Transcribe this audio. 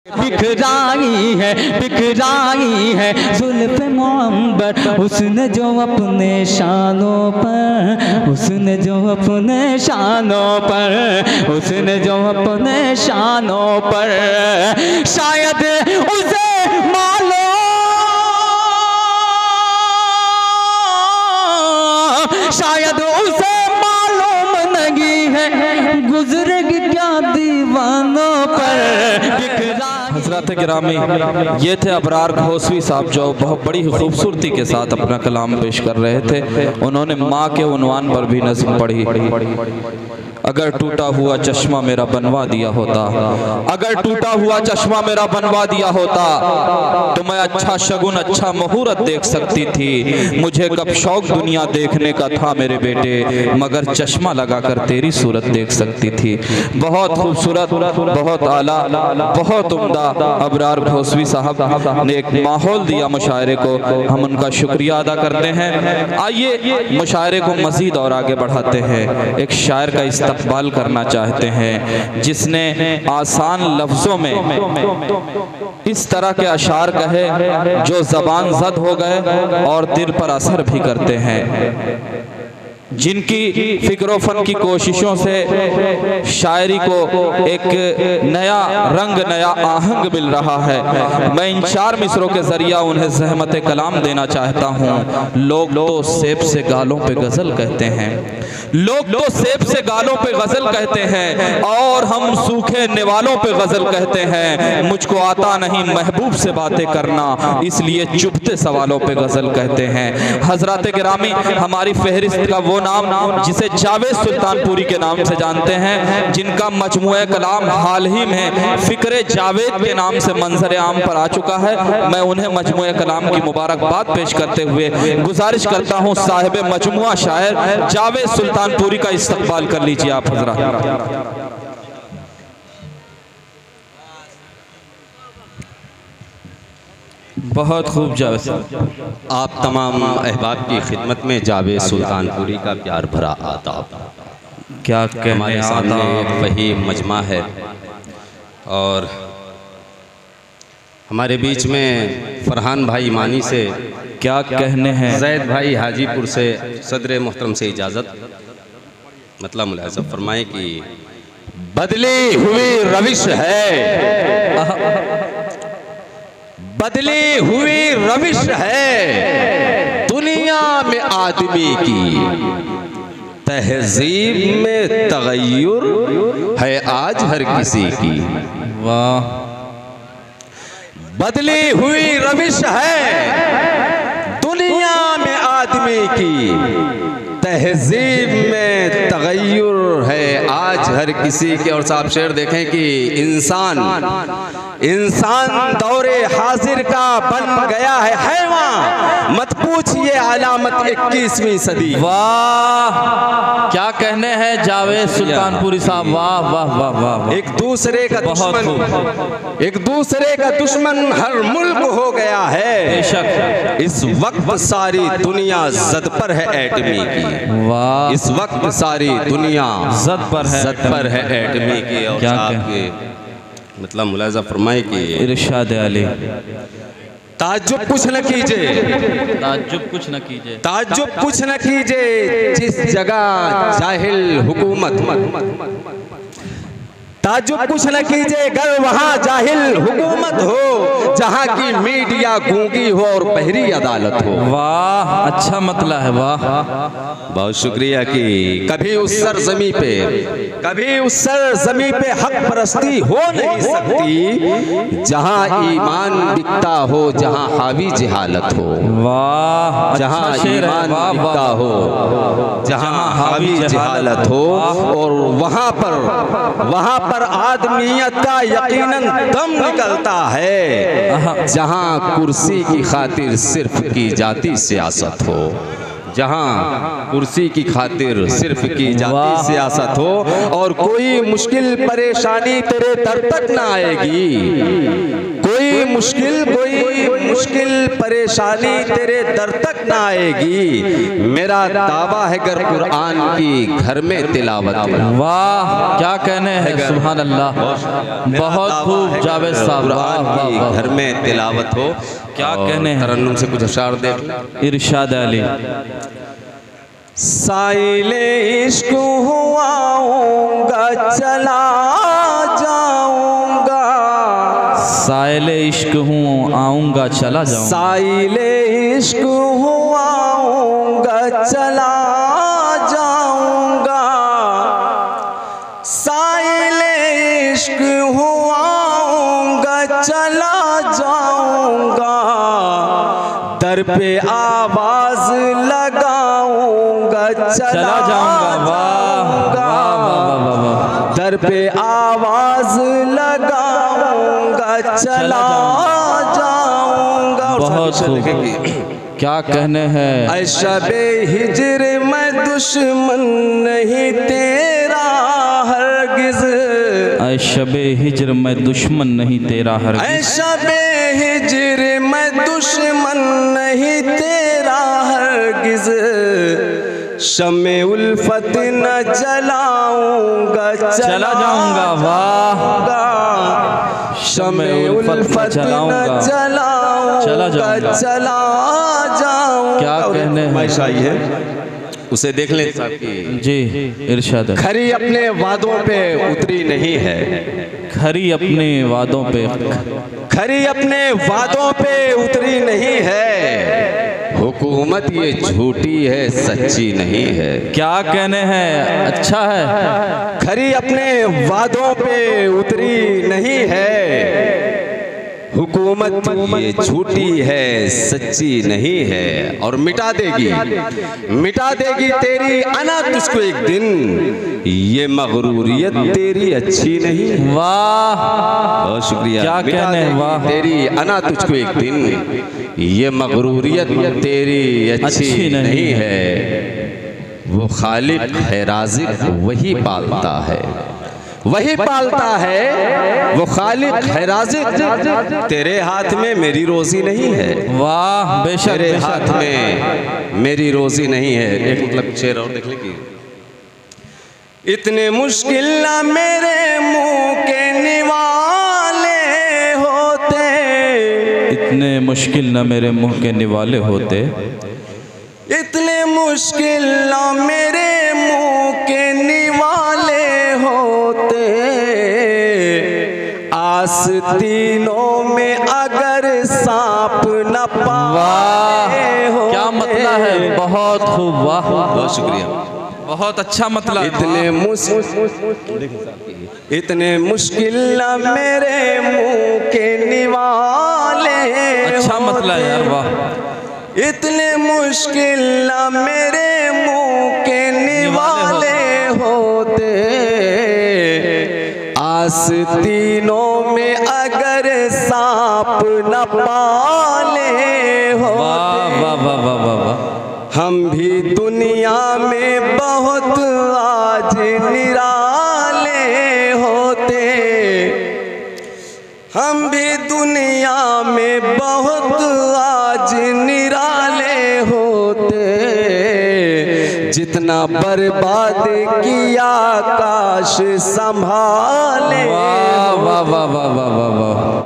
बिखराई है जुल्फ़ मुअम्बर उसने जो अपने शानों पर, उसने जो अपने शानों पर, उसने जो अपने शानों पर, शायद उसे मालूम, शायद उसे मालूम नहीं है गुजरेगी क्या दीवानों पर। हज़रात गिरामी, ये थे अबरार घोसवी साहब जो बहुत बड़ी खूबसूरती के साथ अपना कलाम पेश कर रहे थे। उन्होंने माँ के उन्वान पर भी नज़्म पढ़ी। अगर टूटा हुआ चश्मा मेरा बनवा दिया होता, अगर टूटा हुआ चश्मा मेरा बनवा दिया होता तो मैं अच्छा शगुन अच्छा मुहूर्त देख सकती थी। मुझे कब शौक दुनिया देखने का था मेरे बेटे, मगर चश्मा लगाकर तेरी सूरत देख सकती थी। बहुत खूबसूरत, बहुत आला, बहुत उम्दा अबरार घोसवी साहब ने एक माहौल दिया मुशायरे को, हम उनका शुक्रिया अदा करते हैं। आइए मुशायरे को मज़ीद और आगे बढ़ाते हैं। एक शायर का इस्तक़बाल करना चाहते हैं जिसने आसान लफ्ज़ों में इस तरह के अशार कहे जो ज़बान ज़द हो गए और दिल पर असर भी करते हैं, जिनकी फ़िक्र फ़न की कोशिशों से शायरी को एक नया रंग, नया आहंग मिल रहा है। मैं इन 4 मिसरों के ज़रिया उन्हें ज़हमत कलाम देना चाहता हूँ। लोग तो सेब से गालों पे गज़ल कहते हैं, लोग तो सेब से गालों पे गज़ल कहते हैं और हम सूखे निवालों पे गज़ल कहते हैं। मुझको आता नहीं महबूब से बातें करना, इसलिए चुभते सवालों पे गज़ल कहते हैं। हज़रात गिरामी, हमारी फहरिस्त का वो नाम जिसे जावेद सुल्तानपुरी के नाम से जानते हैं, जिनका मजमूए कलाम हाल ही में फ़िक्रे जावेद के नाम से मंजर आम पर आ चुका है। मैं उन्हें मजमूए कलाम की मुबारकबाद पेश करते हुए गुजारिश करता हूँ साहिब मजमुआ शायर जावेद सुल्तानपुरी का इस्तक़बाल कर लीजिए आप हज़रात। बहुत खूब जावेद। आप तमाम अहबाब की खिदमत में जावेद सुल्तानपुरी का प्यार भरा आदाब। क्या हमारे सामने वही मजमा है और हमारे बीच में फरहान भाई मानी से क्या कहने हैं, जैद भाई हाजीपुर से सदर मोहतरम से इजाज़त। मतलब मुलाज़ा फरमाए कि बदली हुई रविश है, बदली हुई रविश है दुनिया में आदमी की, तहजीब में तगय्युर है आज हर किसी की। वाह। बदली हुई रविश है दुनिया में आदमी की, तहजीब में तगय्युर है आज हर किसी के। और साहब शेर देखें कि इंसान दौरे हाजिर का बन गया है हैवान, मत पूछिए अलामत 21वीं सदी। वाह, क्या कहने हैं जावेद सुल्तानपुरी साहब। वाह वाह वाह वाह। एक दूसरे का दुश्मन हर मुल्क हो गया है, बेशक इस वक्त सारी दुनिया ज़द पर है एटमी की। वाह, इस वक्त सारी दुनिया ज़द पर है एटमी की। और क्या मतलब मुलाज़ा फरमाए कि इरशाद अली, ताज्जुब कुछ न कीजिए, ताज्जुब कुछ न कीजिए, ताज्जुब कुछ न कीजिए जिस जगह जाहिल हुकूमत, ताज्जुब कुछ न कीजिए अगर वहाँ जाहिल हुकूमत हो, जहाँ की मीडिया गूंगी हो और बहरी अदालत हो। वाह, अच्छा मतलब है। वाह, बहुत शुक्रिया कि कभी उस सरजमी पे हक परस्ती हो नहीं सकती जहाँ ईमान बिकता हो, जहाँ हावी जहालत हो। वाह, जहाँ ईमान बिकता हो, जहाँ हावी जहालत हो, और वहाँ पर आदमियत का यकीनन दम निकलता है, जहाँ कुर्सी की खातिर सिर्फ की जाती सियासत हो, जहाँ कुर्सी की खातिर सिर्फ की जाती सियासत हो, और कोई मुश्किल परेशानी तेरे दर तक ना आएगी, कोई मुश्किल मुश्किल परेशानी तेरे दर तक ना आएगी। मेरा दावा है गर कुरान की घर में तिलावत हो। वाह क्या कहने हैं, सुभान अल्लाह, बहुत खूब जावेद साहब, कुरान की घर में तिलावत हो। क्या कहने हैं। तरन्नुम से कुछ अशार दे। इरशाद अली। साइले इश्क हुआऊंगा चला जाऊंगा, साइले इश्क हूँ आऊंगा चला जाऊंगा, साइले इश्क हुआऊंगा चला जाऊंगा, साइले इश्क हुआऊंगा चला जाऊंगा, दर पे आवाज लगाऊंगा चला जाऊंगा। वाह वाह वाह वाह वाह, दर पे आवाज लगाऊंगा चला जाऊंगा। बहुत खूब, क्या कहने हैं। ऐशबे हिजर मैं दुश्मन नहीं तेरा हरगिज, शबे हिजर मैं दुश्मन नहीं तेरा हरगिज, ऐशबे हिजर मैं दुश्मन नहीं तेरा हरगिज, शमे उल्फत न जलाऊंगा चला जाऊंगा। वाह शमे उल्फत न जलाऊंगा चला जाऊंगा। क्या कहने हैं। है उसे देख ले जी, इरशाद। खरी अपने वादों पे उतरी नहीं है, खरी अपने वादों पे, खरी अपने वादों पे उतरी नहीं है, हुकूमत ये झूठी है सच्ची नहीं है। क्या कहने हैं, अच्छा है। खरी अपने वादों पे उतरी नहीं है, हुकूमत ये झूठी है सच्ची नहीं है, और मिटा देगी तेरी अना तुझको एक दिन, ये मगरूरियत तेरी अच्छी नहीं। वाह बहुत शुक्रिया। क्या कहने हैं। वाह तेरी अना तुझको एक दिन, ये मगरूरियत तेरी अच्छी नहीं है, वो खालिक है राज़िक वही पालता है, वही पालता है, वो खालिक है राज़िक, तेरे हाथ में मेरी रोजी नहीं है। वाह बेशक, तेरे हाथ में मेरी रोजी नहीं है। एक मतलब शेर और देख लेंगे। इतने मुश्किल ना मेरे मुंह के निवाले होते, इतने मुश्किल न मेरे मुंह के निवाले होते, इतने मुश्किल ना मेरे मुंह के निवाले होते, आस्तीनों में अगर सांप न पाए होते। क्या मतलब है, बहुत खूब। वाह बहुत शुक्रिया, बहुत अच्छा मतलब। इतने मुश्किल ना मेरे मुंह के निवाले, अच्छा मतलब यार, वाह। इतने मुश्किल ना मेरे मुंह के निवाले होते, आस्तीनों में अगर सांप न पाले होते। वाह वाह वाह वाह वाह वाह। हम भी दुनिया में बहुत आज निराले होते, हम भी दुनिया में बहुत आज निराले होते, जितना बर्बाद किया काश संभाले। वाह वाह वाह वाह वाह वाह।